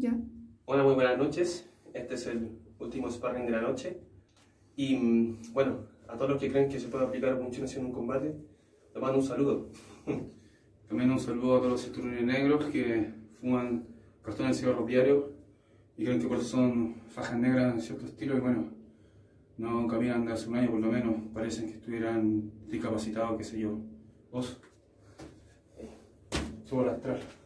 Ya. Hola, muy buenas noches. Este es el último sparring de la noche. Y bueno, a todos los que creen que se puede aplicar punciones en un combate, les mando un saludo. También un saludo a todos los cinturones negros que fuman cartones de cigarros diarios y creen que por eso son fajas negras en cierto estilo y bueno, no caminan de hace un año por lo menos, parecen que estuvieran discapacitados, qué sé yo. ¿Vos? Subo la astral.